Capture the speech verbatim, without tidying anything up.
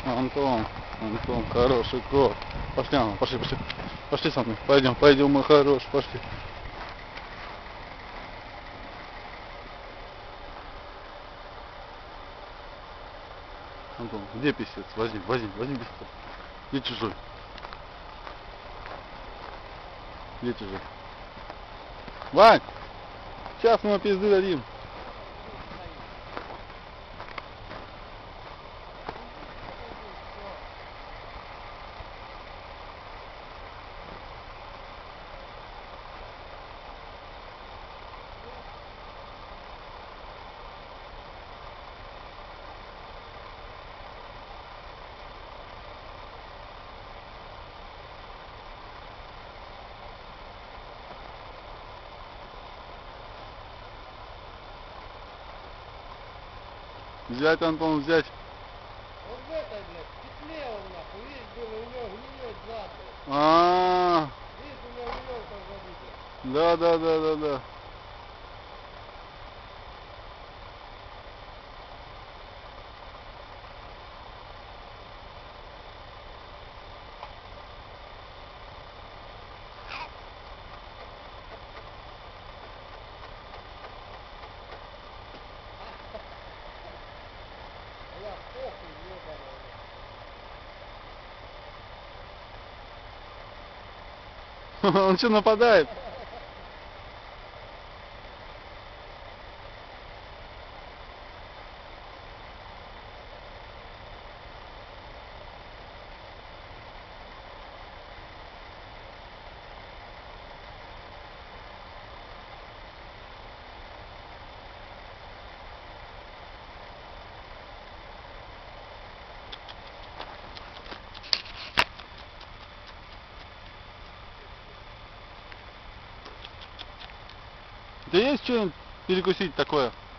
Антон, Антон, хороший кот. Пошли, Антон, пошли, пошли. Пошли со мной. Пойдем, пойдем, мой хороший, пошли. Антон, где писец? Возьми, возьми, возьми писец. Где чужой? Где чужой? Вань! Сейчас мы пизды дадим. Взять, Антон, взять. Вот в этой, блядь, в петле он нахуй, видишь, было, у него гниет зад, блядь. А, Видишь, у него веревка забита. да, да, да, да, да. Я похуй, ебаный. Он что, нападает? Да есть что-нибудь перекусить такое?